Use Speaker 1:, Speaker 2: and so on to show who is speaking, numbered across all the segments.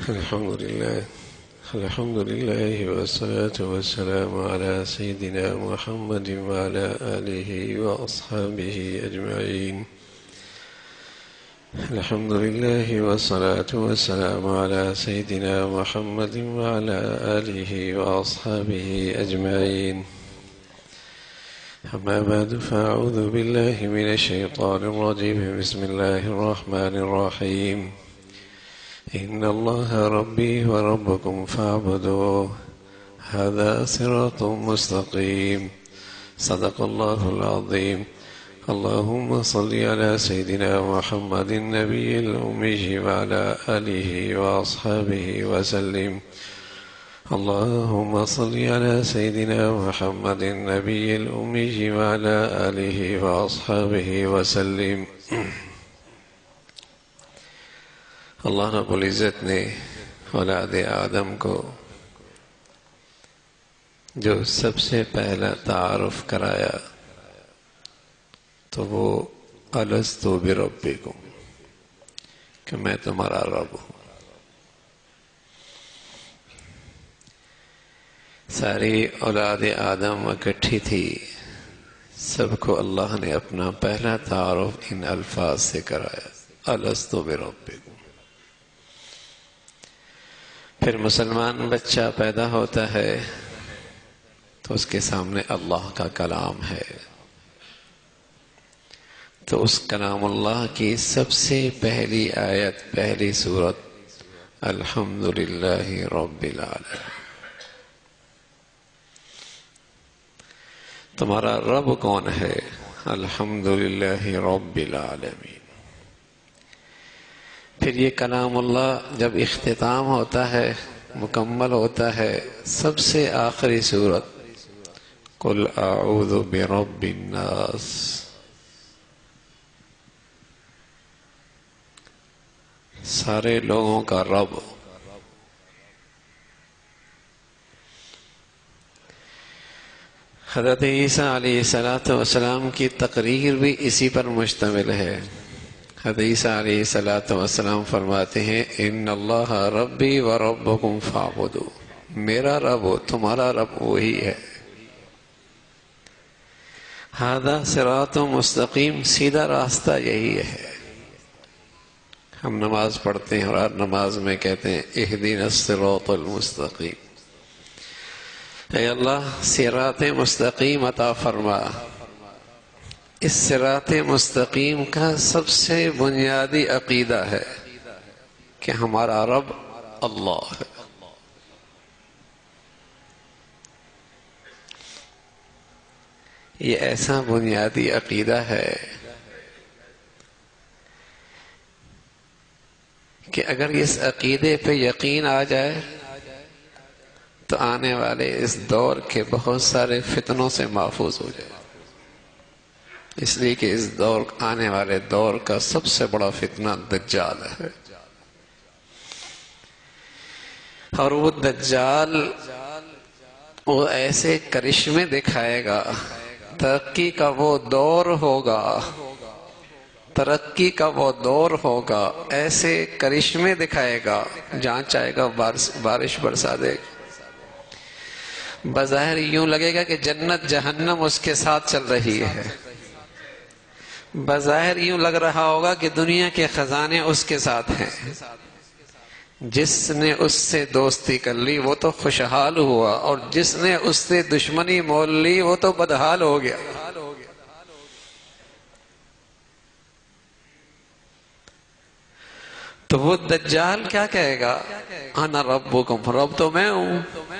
Speaker 1: الحمد لله والصلاة والسلام على سيدنا محمد وعلى آله وأصحابه أجمعين. الحمد لله والصلاة والسلام على سيدنا محمد وعلى آله وأصحابه أجمعين. أما بعد، فأعوذ بالله من الشيطان الرجيم. بسم الله الرحمن الرحيم. إن الله ربي وربكم فاعبدوه هذا صراط مستقيم. صدق الله العظيم. اللهم صل على سيدنا محمد النبي الأمي وعلى آله وأصحابه وسلم. اللهم صل على سيدنا محمد النبي الأمي وعلى آله وأصحابه وسلم. اللہ رب العزت نے اولاد آدم کو جو سب سے پہلا تعارف کرایا تو وہ الست بربکم، کہ میں تمہارا رب ہوں. ساری اولاد آدم اکٹھی تھی، سب کو اللہ نے اپنا پہلا تعارف ان الفاظ سے کرایا، الست بربکم. پھر مسلمان بچہ پیدا ہوتا ہے تو اس کے سامنے اللہ کا کلام ہے، تو اس کلام اللہ کی سب سے پہلی آیت، پہلی سورت الحمدللہ رب العالمین. تمہارا رب کون ہے؟ الحمدللہ رب العالمین. پھر یہ کلام اللہ جب اختتام ہوتا ہے، مکمل ہوتا ہے، سب سے آخری سورت قل اعوذ برب الناس. سارے لوگوں کا رب. حضرت عیسیٰ علیہ السلام کی تقریر بھی اسی پر مشتمل ہے. حضرت عیسیٰ علیہ السلام فرماتے ہیں ان اللہ ربی و ربکم فاعبدو، میرا رب تمہارا رب وہی ہے. ھذا صراط مستقیم، سیدھا راستہ یہی ہے. ہم نماز پڑھتے ہیں اور ہر نماز میں کہتے ہیں اہدنا الصراط المستقیم. اے اللہ صراط مستقیم عطا فرما. اس صراط مستقیم کا سب سے بنیادی عقیدہ ہے کہ ہمارا رب اللہ ہے. یہ ایسا بنیادی عقیدہ ہے کہ اگر اس عقیدے پہ یقین آ جائے تو آنے والے اس دور کے بہت سارے فتنوں سے محفوظ ہو جائے. اس لیے کہ اس دور آنے والے دور کا سب سے بڑا فتنہ دجال ہے، اور وہ دجال وہ ایسے کرشمے دکھائے گا. ترقی کا وہ دور ہوگا، ترقی کا وہ دور ہوگا، ایسے کرشمے دکھائے گا جہاں چاہے گا بارش برسا دے گا. بظاہر یوں لگے گا کہ جنت جہنم اس کے ساتھ چل رہی ہے، بظاہر یوں لگ رہا ہوگا کہ دنیا کے خزانے اس کے ساتھ ہیں. جس نے اس سے دوستی کر لی وہ تو خوشحال ہوا، اور جس نے اس سے دشمنی مول لی وہ تو بدحال ہو گیا. تو وہ دجال کیا کہے گا؟ انا ربکم، رب تو میں ہوں،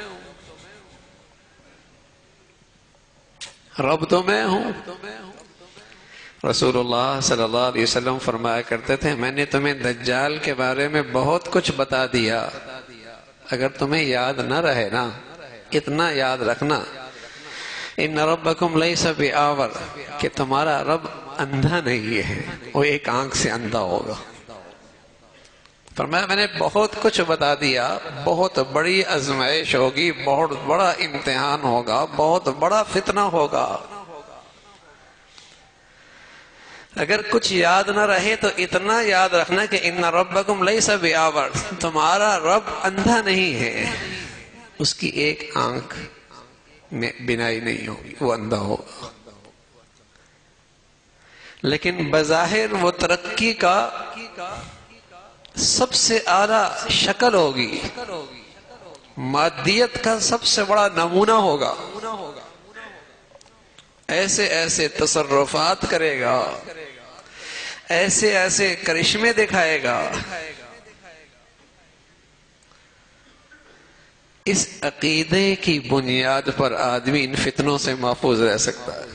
Speaker 1: رب تو میں ہوں. رسول اللہ صلی اللہ علیہ وسلم فرمایا کرتے تھے میں نے تمہیں دجال کے بارے میں بہت کچھ بتا دیا، اگر تمہیں یاد نہ رہے نا، اتنا یاد رکھنا ان ربکم لیس بآور، کہ تمہارا رب اندھا نہیں ہے، وہ ایک آنکھ سے اندھا ہوگا. فرمایا میں نے بہت کچھ بتا دیا، بہت بڑی آزمائش ہوگی، بہت بڑا امتحان ہوگا، بہت بڑا فتنہ ہوگا. اگر کچھ یاد نہ رہے تو اتنا یاد رکھنا کہ ان ربکم لیس بِأَعْوَرَ، تمہارا رب اندھا نہیں ہے، اس کی ایک آنکھ میں بینائی نہیں ہوگی، وہ اندھا ہوگا، لیکن بظاہر وہ ترقی کا سب سے اعلیٰ شکل ہوگی، مادیت کا سب سے بڑا نمونہ ہوگا، ایسے ایسے تصرفات کرے گا، ایسے ایسے کرشمے دکھائے گا۔ اس عقیدے کی بنیاد پر آدمی ان فتنوں سے محفوظ رہ سکتا ہے،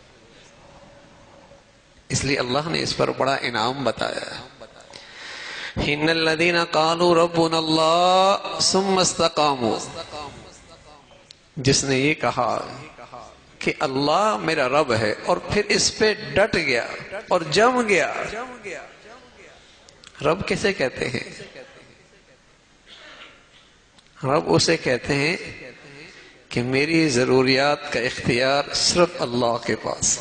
Speaker 1: اس لیے اللہ نے اس پر بڑا انعام بتایا ہے۔ ان الذين قالوا ربنا الله ثم استقاموا، جس نے یہ کہا کہ اللہ میرا رب ہے اور پھر اس پہ ڈٹ گیا اور جم گیا۔ رب کیسے کہتے ہیں؟ رب اسے کہتے ہیں کہ میری ضروریات کا اختیار صرف اللہ کے پاس،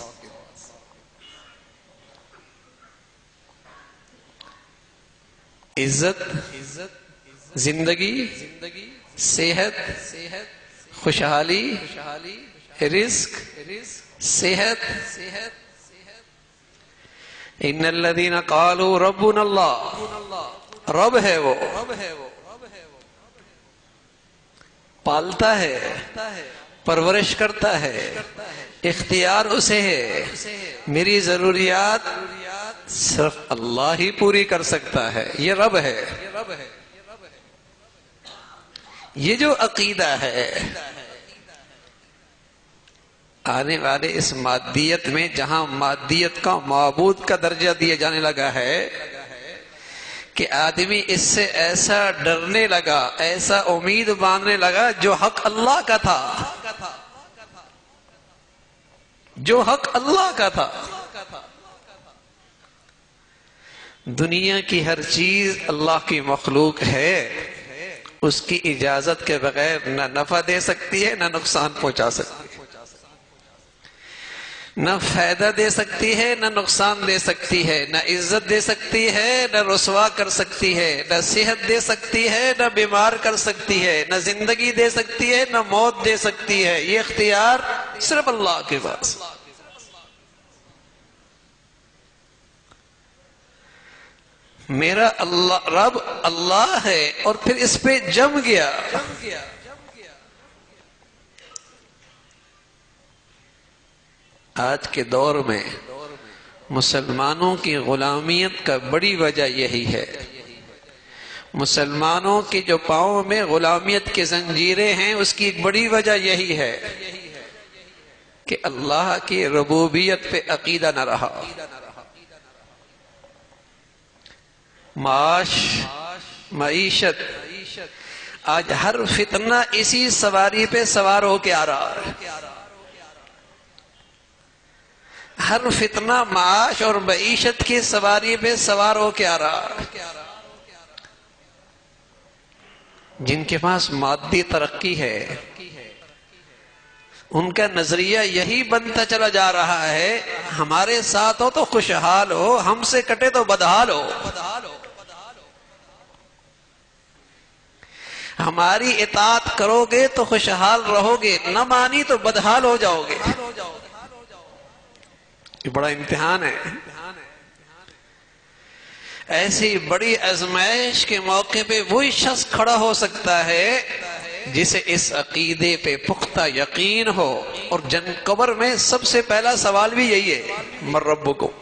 Speaker 1: عزت، زندگی، صحت، خوشحالی، رزق، صحت۔ ان الذين قالوا ربنا اللہ، رب ہے وہ، پالتا ہے، پرورش کرتا ہے، اختیار اسے ہے، میری ضروریات صرف اللہ ہی پوری کر سکتا ہے، یہ رب ہے۔ یہ جو عقیدہ ہے آنے والے اس مادیت میں، جہاں مادیت کا معبود کا درجہ دیا جانے لگا ہے کہ آدمی اس سے ایسا ڈرنے لگا، ایسا امید باندھنے لگا جو حق اللہ کا تھا، جو حق اللہ کا تھا۔ دنیا کی ہر چیز اللہ کی مخلوق ہے، اس کی اجازت کے بغیر نہ نفع دے سکتی ہے، نہ نقصان پہنچا سکتی ہے، نہ فائدہ دے سکتی ہے، نہ نقصان دے سکتی ہے، نہ عزت دے سکتی ہے، نہ رسوا کر سکتی ہے، نہ صحت دے سکتی ہے، نہ بیمار کر سکتی ہے، نہ زندگی دے سکتی ہے، نہ موت دے سکتی ہے۔ یہ اختیار صرف اللہ کے پاس۔ میرا اللہ رب اللہ ہے اور پھر اس پہ جم گیا۔ آج کے دور میں مسلمانوں کی غلامیت کا بڑی وجہ یہی ہے، مسلمانوں کے جو پاؤں میں غلامیت کی زنجیریں ہیں، اس کی ایک بڑی وجہ یہی ہے کہ اللہ کی ربوبیت پہ عقیدہ نہ رہا۔ معاش، معیشت، آج ہر فتنہ اسی سواری پہ سوار ہو کے آ رہا ہے، ہر فتنہ معاش اور معیشت کی سواری پہ سوار ہو کے آ رہا ہے۔ جن کے پاس مادی ترقی ہے ان کا نظریہ یہی بنتا چلا جا رہا ہے، ہمارے ساتھ ہو تو خوشحال ہو، ہم سے کٹے تو بدحال ہو، ہماری اطاعت کرو گے تو خوشحال رہو گے، نہ مانی تو بدحال ہو جاؤ گے۔ یہ بڑا امتحان ہے۔ ایسی بڑی آزمائش کے موقع پہ وہی شخص کھڑا ہو سکتا ہے جسے اس عقیدے پہ پختہ یقین ہو، اور جنگ قبر میں سب سے پہلا سوال بھی یہی ہے، من ربکم۔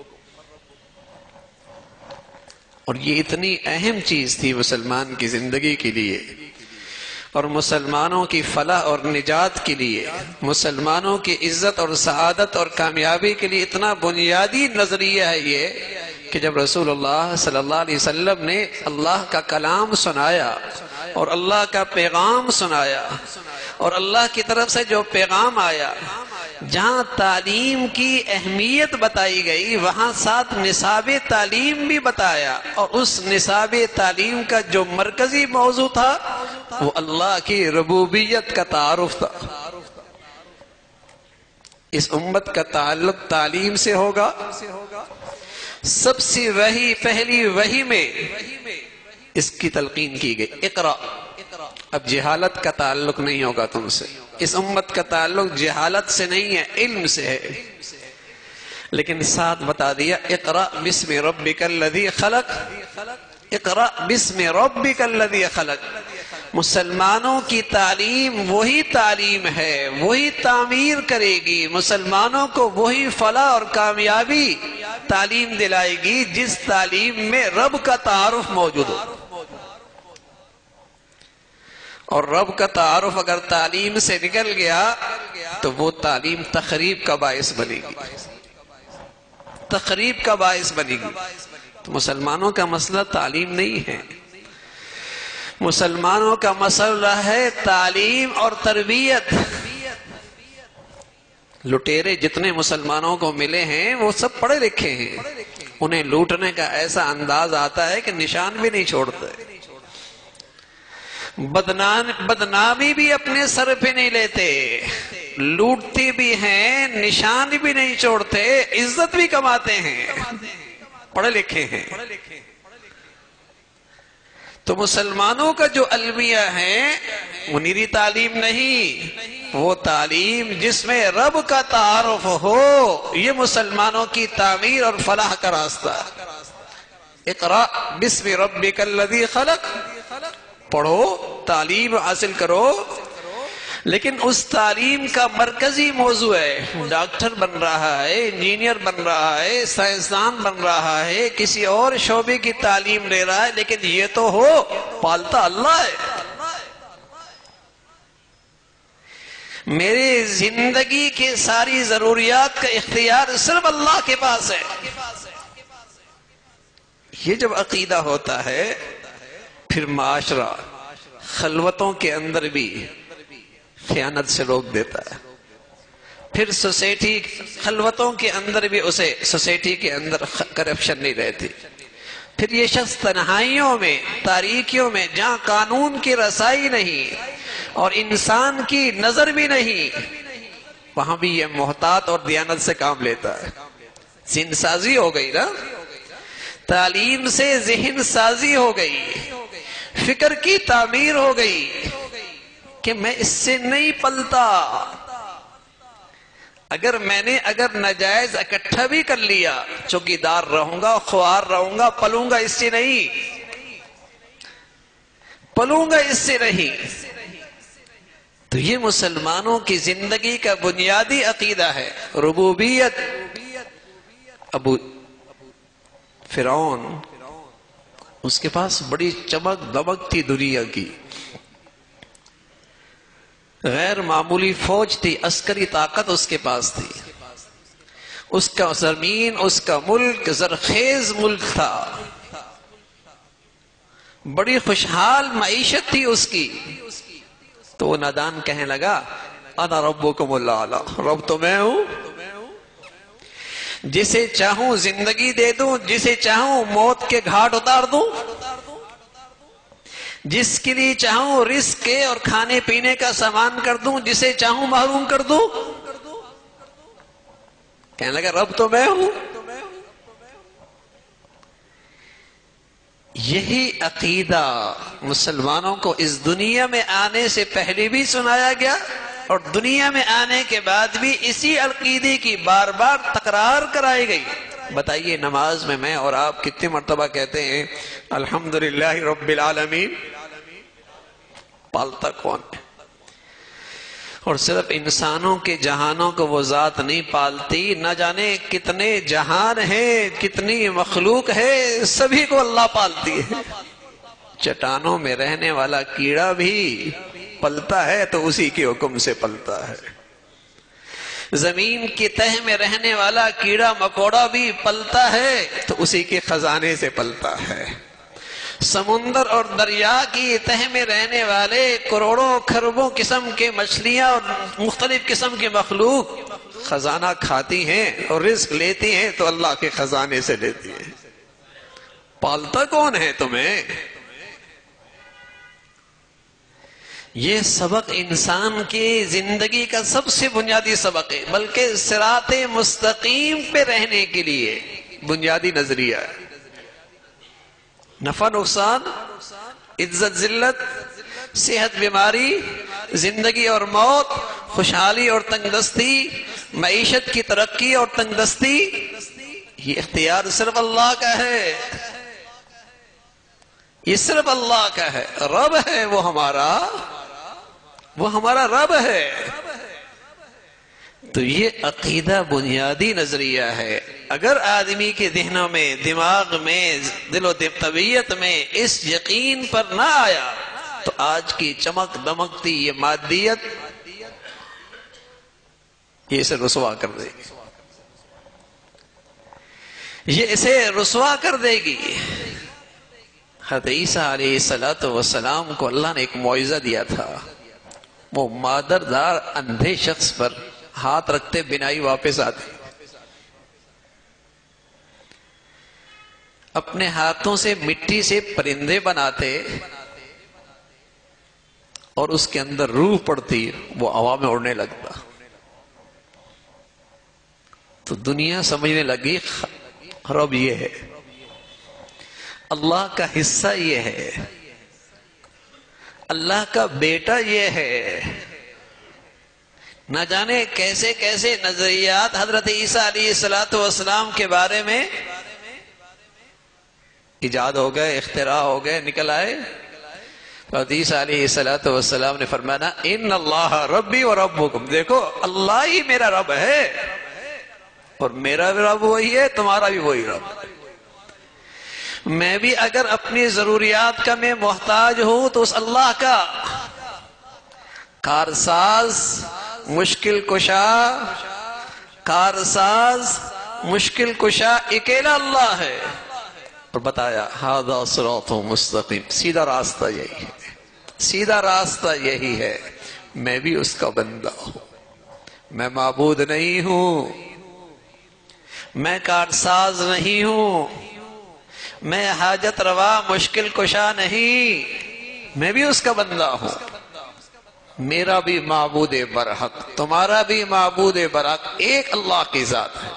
Speaker 1: اور یہ اتنی اہم چیز تھی مسلمان کی زندگی کے لیے، اور مسلمانوں کی فلاح اور نجات کے لیے، مسلمانوں کی عزت اور سعادت اور کامیابی کے لیے اتنا بنیادی نظریہ ہے یہ کہ جب رسول اللہ صلی اللہ علیہ وسلم نے اللہ کا کلام سنایا اور اللہ کا پیغام سنایا، اور اللہ کی طرف سے جو پیغام آیا، جہاں تعلیم کی اہمیت بتائی گئی وہاں ساتھ نصاب تعلیم بھی بتایا، اور اس نصاب تعلیم کا جو مرکزی موضوع تھا وہ اللہ کی ربوبیت کا تعارف تھا۔ اس امت کا تعلق تعلیم سے ہوگا. سب سے پہلی وحی میں اس کی تلقین کی گئی، اقرا. اب جہالت کا تعلق نہیں ہوگا تم سے. اس امت کا تعلق جہالت سے نہیں ہے، علم سے ہے. لیکن ساتھ بتا دیا اقرا بسم ربک الذی خلق. اقرا بسم ربک الذی خلق. مسلمانوں کی تعلیم وہی تعلیم ہے، وہی تعمیر کرے گی. مسلمانوں کو وہی فلاح اور کامیابی تعلیم دلائے گی جس تعلیم میں رب کا تعارف موجود ہو. اور رب کا تعارف اگر تعلیم سے نکل گیا تو وہ تعلیم تخریب کا باعث بنے گی، تخریب کا باعث بنے گی. تو مسلمانوں کا مسئلہ تعلیم نہیں ہے، مسلمانوں کا مسئلہ ہے تعلیم اور تربیت. لٹیرے جتنے مسلمانوں کو ملے ہیں وہ سب پڑھے لکھے ہیں، انہیں لوٹنے کا ایسا انداز آتا ہے کہ نشان بھی نہیں چھوڑتے. بدنامی بھی اپنے سر پہ نہیں لیتے، لوٹتے بھی ہیں، نشان بھی نہیں چھوڑتے، عزت بھی کماتے ہیں، پڑھے لکھے ہیں. تو مسلمانوں کا جو المیہ ہے وہ نیری تعلیم نہیں، وہ تعلیم جس میں رب کا تعارف ہو. یہ مسلمانوں کی تعمیر اور فلاح کا راستہ. اقرا بسم ربک الذی خلق. پڑھو، تعلیم حاصل کرو، لیکن اس تعلیم کا مرکزی موضوع ہے ڈاکٹر بن رہا ہے، انجینئر بن رہا ہے، سائنسدان بن رہا ہے، کسی اور شعبے کی تعلیم لے رہا ہے، لیکن یہ تو ہو پالتا اللہ ہے. میرے زندگی کے ساری ضروریات کا اختیار صرف اللہ کے پاس ہے. یہ جب عقیدہ ہوتا ہے پھر معاشرہ خلوتوں کے اندر بھی خیانت سے روک دیتا ہے. پھر سوسائٹی خلوتوں کے اندر بھی اسے سوسائٹی کے اندر کرپشن نہیں رہتی. پھر یہ شخص تنہائیوں میں، تاریکیوں میں، جہاں قانون کی رسائی نہیں اور انسان کی نظر بھی نہیں، وہاں بھی یہ محتاط اور دیانت سے کام لیتا ہے. ذہن سازی ہو گئی نا، تعلیم سے ذہن سازی ہو گئی، فکر کی تعمیر ہو گئی کہ میں اس سے نہیں پلتا. اگر ناجائز اکٹھا بھی کر لیا، چوکیدار رہوں گا، خوار رہوں گا، پلوں گا اس سے نہیں، پلوں گا اس سے نہیں. تو یہ مسلمانوں کی زندگی کا بنیادی عقیدہ ہے. ربوبیت. ابو فرعون، اس کے پاس بڑی چمک دمک تھی دنیا کی، غیر معمولی فوج تھی، عسکری طاقت اس کے پاس تھی. اس کا زمین، اس کا ملک زرخیز ملک تھا، بڑی خوشحال معیشت تھی اس کی. تو وہ نادان کہنے لگا انا ربکم الاعلی، رب تو میں ہوں، جسے چاہوں زندگی دے دوں، جسے چاہوں موت کے گھاٹ اتار دوں، جس کے لیے چاہوں رزق کے اور کھانے پینے کا سامان کر دوں، جسے چاہوں محروم کر دوں. کہنے لگا رب تو میں ہوں. یہی عقیدہ مسلمانوں کو اس دنیا میں آنے سے پہلے بھی سنایا گیا اور دنیا میں آنے کے بعد بھی اسی عقیدے کی بار بار تکرار کرائی گئی. بتائیے نماز میں اور آپ کتنی مرتبہ کہتے ہیں الحمدللہ رب العالمین؟ پالتا کون ہے؟ اور صرف انسانوں کے جہانوں کو وہ ذات نہیں پالتی، نہ جانے کتنے جہان ہیں، کتنی مخلوق ہے، سبھی کو اللہ پالتی ہے. چٹانوں میں رہنے والا کیڑا بھی پلتا ہے تو اسی کے حکم سے پلتا ہے. زمین کی تہ میں رہنے والا کیڑا مکوڑا بھی پلتا ہے تو اسی کے خزانے سے پلتا ہے. سمندر اور دریا کی تہ میں رہنے والے کروڑوں کھربوں قسم کے مچھلیاں اور مختلف قسم کے مخلوق خزانہ کھاتی ہیں اور رزق لیتی ہیں تو اللہ کے خزانے سے لیتی ہیں. پالتا کون ہے تمہیں؟ یہ سبق انسان کی زندگی کا سب سے بنیادی سبق ہے، بلکہ صراط مستقیم پہ رہنے کے لیے بنیادی نظریہ ہے۔ نفع نقصان، عزت ذلت، صحت بیماری، زندگی اور موت، خوشحالی اور تنگ دستی، معیشت کی ترقی اور تنگ دستی، یہ اختیار صرف اللہ کا ہے، یہ صرف اللہ کا ہے۔ رب ہے وہ ہمارا رب ہے۔ تو یہ عقیدہ بنیادی نظریہ ہے۔ اگر آدمی کے ذہنوں میں، دماغ میں، دل و طبیعت میں اس یقین پر نہ آیا تو آج کی چمک دمکتی یہ مادیت یہ اسے رسوا کر دے گی، یہ اسے رسوا کر دے گی۔ حضرت عیسیٰ علیہ السلام کو اللہ نے ایک معجزہ دیا تھا، وہ مادردار اندھے شخص پر ہاتھ رکھتے بینائی واپس آتی، اپنے ہاتھوں سے مٹی سے پرندے بناتے اور اس کے اندر روح پڑتی، وہ ہوا میں اڑنے لگتا۔ تو دنیا سمجھنے لگی رب یہ ہے، اللہ کا حصہ یہ ہے، اللہ کا بیٹا یہ ہے۔ نہ جانے کیسے کیسے نظریات حضرت عیسیٰ علیہ السلام کے بارے میں ایجاد ہو گئے، اختراع ہو گئے، نکل آئے۔ حضرت عیسیٰ علیہ السلام نے فرمایا ان اللہ ربی و ربکم، دیکھو اللہ ہی میرا رب ہے اور میرا بھی رب وہی ہے، تمہارا بھی وہی رب۔ میں بھی اگر اپنی ضروریات کا میں محتاج ہوں تو اس اللہ کا کارساز، مشکل کشا، کارساز مشکل کشا اکیلا اللہ ہے۔ اور بتایا ھذا صراط مستقیم، سیدھا راستہ یہی ہے، سیدھا راستہ یہی ہے۔ میں بھی اس کا بندہ ہوں، میں معبود نہیں ہوں، میں کارساز نہیں ہوں، میں حاجت روا مشکل کشا نہیں، میں بھی اس کا بندہ ہوں۔ میرا بھی معبود برحق، تمہارا بھی معبود برحق ایک اللہ کی ذات ہے۔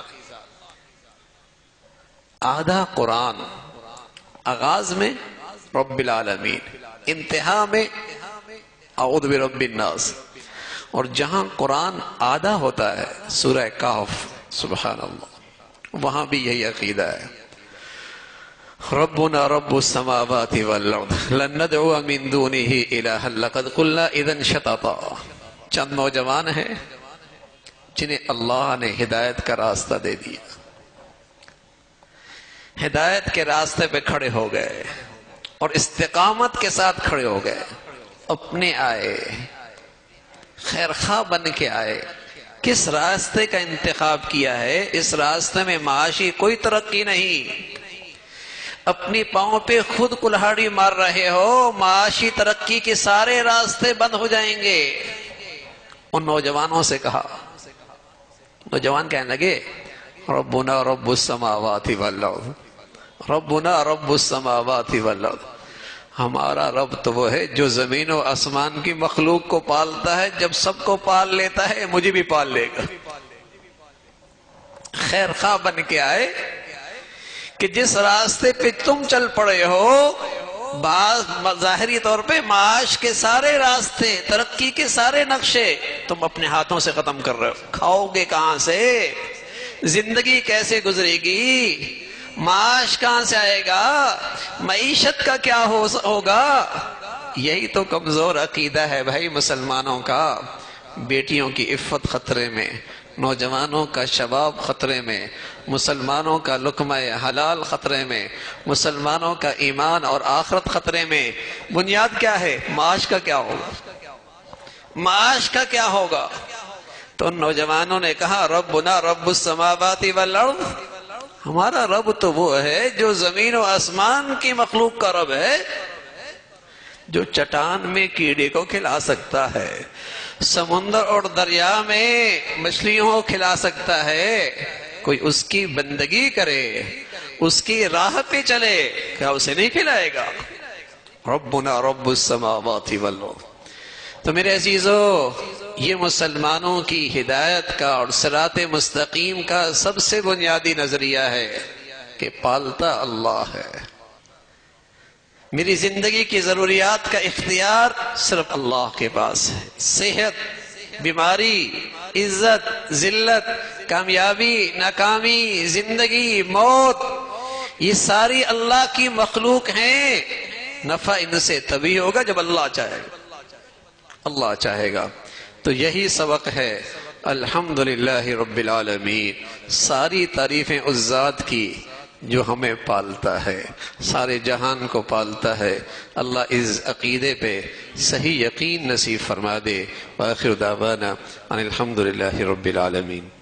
Speaker 1: آدھا قرآن آغاز میں رب العالمین، انتہا میں اعوذ برب الناس، اور جہاں قرآن آدھا ہوتا ہے سورہ کہف، سبحان اللہ، وہاں بھی یہی عقیدہ ہے۔ ربنا رب السماوات والارض لن ندعو من دونه الها لقد قلنا اذا شططا۔ چند نوجوان ہیں جنہیں اللہ نے ہدایت کا راستہ دے دیا، ہدایت کے راستے پہ کھڑے ہو گئے اور استقامت کے ساتھ کھڑے ہو گئے، اپنے آئے، خیر خواہ بن کے آئے۔ کس راستے کا انتخاب کیا ہے؟ اس راستے میں معاشی کوئی ترقی نہیں، اپنی پاؤں پہ خود کلہاڑی مار رہے ہو، معاشی ترقی کے سارے راستے بند ہو جائیں گے۔ ان نوجوانوں سے کہا، نوجوان کہنے لگے ربنا رب السماوات والارض، ربنا رب السماوات والارض، ہمارا رب تو وہ ہے جو زمین و آسمان کی مخلوق کو پالتا ہے، جب سب کو پال لیتا ہے مجھے بھی پال لے گا۔ خیر خواہ بن کے آئے کہ جس راستے پہ تم چل پڑے ہو، بعض ظاہری طور پہ معاش کے سارے راستے، ترقی کے سارے نقشے تم اپنے ہاتھوں سے ختم کر رہے ہو۔ کھاؤ گے کہاں سے؟ زندگی کیسے گزرے گی؟ معاش کہاں سے آئے گا؟ معیشت کا کیا ہوگا؟ یہی تو کمزور عقیدہ ہے بھائی مسلمانوں کا۔ بیٹیوں کی عفت خطرے میں، نوجوانوں کا شباب خطرے میں، مسلمانوں کا لقمہ حلال خطرے میں، مسلمانوں کا ایمان اور آخرت خطرے میں۔ بنیاد کیا ہے؟ معاش کا کیا ہوگا؟ معاش کا کیا ہوگا؟ تو ان نوجوانوں نے کہا ربنا رب السماوات والارض، ہمارا رب تو وہ ہے جو زمین و آسمان کی مخلوق کا رب ہے، جو چٹان میں کیڑے کو کھلا سکتا ہے، سمندر اور دریا میں مچھلیوں کو کھلا سکتا ہے۔ کوئی اس کی بندگی کرے، اس کی راہ پہ چلے، کیا اسے نہیں کھلائے گا؟ ربنا رب السماوات والارض، تو میرے عزیزو، یہ مسلمانوں کی ہدایت کا اور صراط مستقیم کا سب سے بنیادی نظریہ ہے کہ پالتا اللہ ہے۔ میری زندگی کی ضروریات کا اختیار صرف اللہ کے پاس ہے۔ صحت، بیماری، عزت، ذلت، کامیابی، ناکامی، زندگی، موت، یہ ساری اللہ کی مخلوق ہیں۔ نفع ان سے تبھی ہوگا جب اللہ چاہے گا، اللہ چاہے گا۔ تو یہی سبق ہے الحمدللہ رب العالمین۔ ساری تعریفیں اس ذات کی جو ہمیں پالتا ہے، سارے جہان کو پالتا ہے۔ اللہ اس عقیدے پہ صحیح یقین نصیب فرما دے۔ وآخر دعوانا ان الحمدللہ رب العالمین۔